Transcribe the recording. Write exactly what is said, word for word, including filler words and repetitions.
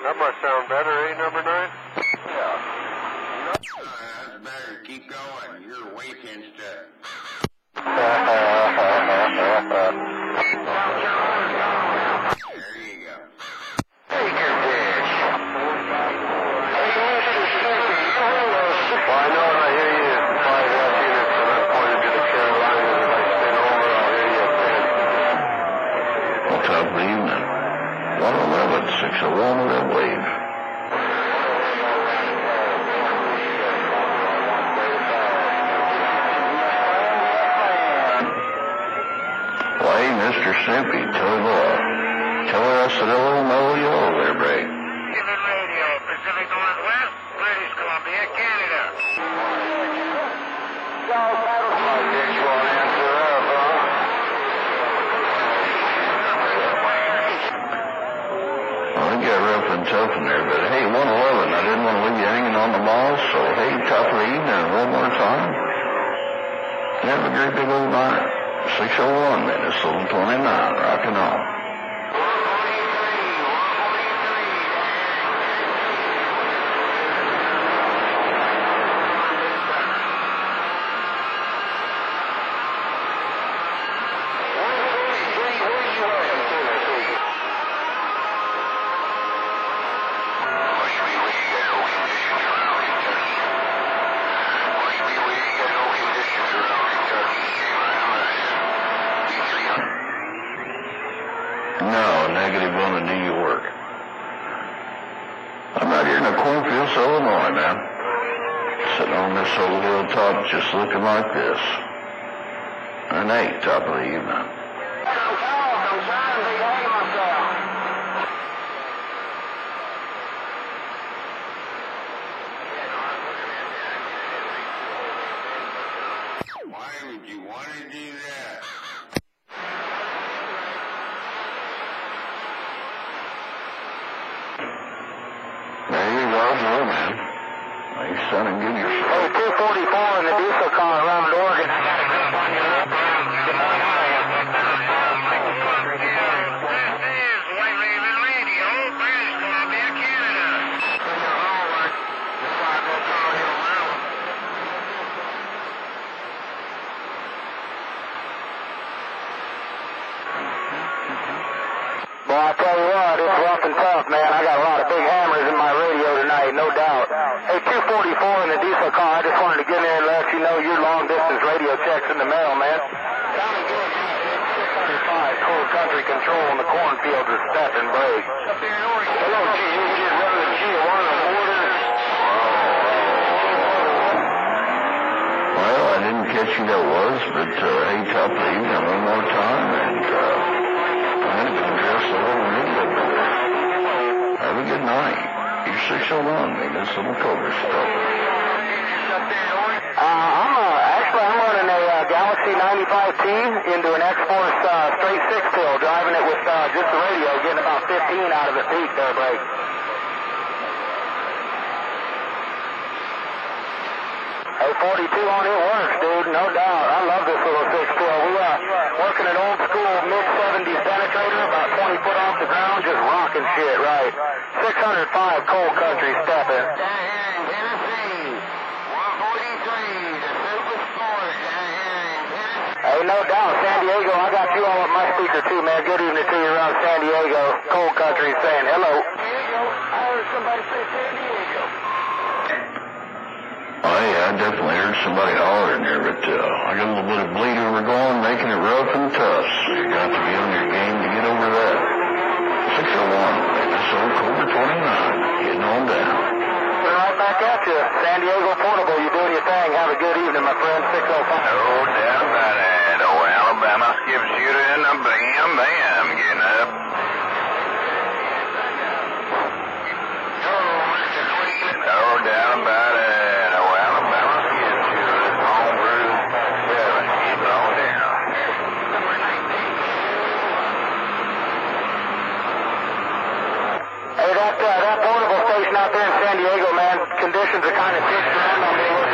That must sound better, eh, number nine? Yeah. Uh, that's better. Keep going. You're wasting stuff. There you go. Take your fish. Well, I know when I hear you at five F units and I'm pointed to the Carolinas and I spin over, I'll hear you at ten. Well, top of the evening. one eleven, six oh one with that wave. Why, Mister Simpy, tow off. Tell us a little no yellow there, Bray. Given radio, Pacific Northwest, British Columbia, Canada. I guess you won't answer up, huh? Well, it got rough and tough in there, but hey, one eleven, I didn't want to leave you hanging on the mall, so hey, top of the evening, one more time. Have a great big old night. six oh one, Minnesota twenty-nine, rocking on. No, negative on the New York. I'm out here in the cornfields, Illinois, man. Sitting on this old hilltop just looking like this. An eight, top of the evening. Why would you want to do that? There you go, Joe, man. Well, you sounding good yourself. Hey, two forty-four in the diesel car around Oregon. I got a grip on you real bad. Good morning. This is White Raven Radio, British Columbia, Canada. Send your homework. Decide what call you around. Boy, I tell you what, it's rough and tough, man. I got a lot of big hammers in my radio tonight, no doubt. Hey, two forty-four in the diesel car, I just wanted to get in there and let you know your long-distance radio check's in the mail, man. Sounding good, six hundred five, cold country control in the cornfields of Stephen Brake. Up there in Oregon. Hello, G. You just running the G one on the border. Well, I didn't catch who that was, but uh, hey, top of the evening one more time, and uh, I'm going to dress a little new over there. Have a good night. You're six oh one, man. This little Cobra stuff. Uh, I'm, uh, actually, I'm running a uh, Galaxy ninety-five T into an X-Force uh, straight six-pill, driving it with uh, just the radio, getting about fifteen out of the peak there, Blake. Hey, forty-two on it works, dude, no doubt. I love this little six-pill. We uh, working an old-school mid seventies penetrator, about twenty foot off the ground, just rocking shit, right? six hundred five cold country stepping. Down here in Tennessee, one forty-three, the Super Sport, down here in Tennessee. Hey, no doubt, San Diego, I got you all on my speaker too, man. Good evening to you around San Diego. Cold country saying hello. Diego, I heard somebody say San Diego. Oh, yeah, I definitely heard somebody hollering there, but uh, I got a little bit of bleed over going, making it rough and tough. So you got to be on your game to get over that. six oh one, Minnesota Cobra twenty-nine, getting on down. Right back at you. San Diego Portable, you doing your thing. Have a good evening, my friend. six oh five. No doubt about it. Oh, Alabama skips you in a bam, bam, getting up. No doubt about it. Oh, Alabama skips you in homebrew seven. Keep it on down. Hey, that, uh, that portable station out there in San Diego, man, conditions are kind of fixed around on me.